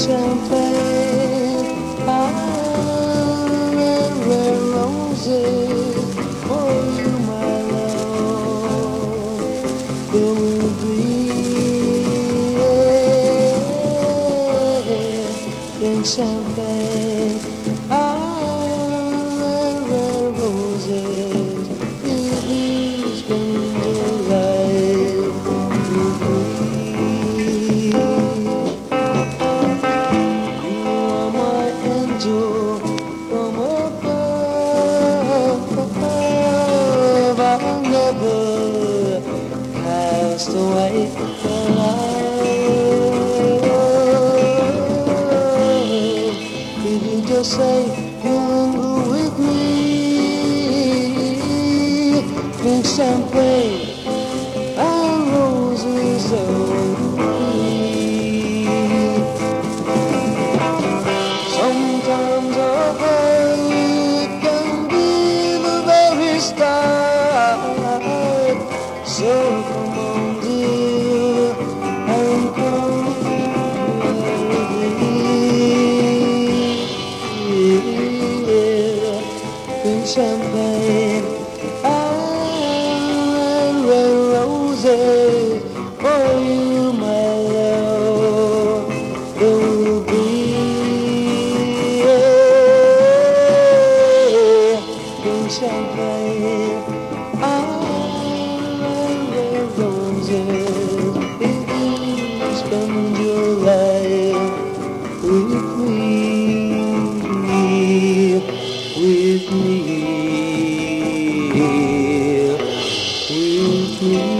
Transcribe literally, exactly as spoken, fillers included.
champagne, red, red roses for you, my love. There will be in champagne, red, red roses. Please spend your life with me. From above, I'll never cast away the light. If you just say you'll linger with me, drink champagne and roses only. Sometimes a bird can be the very start. So come on, dear, and come with me. Drink champagne and red roses for you, my love. There will be champagne, and red roses. If you spend your life with me, with me, with me.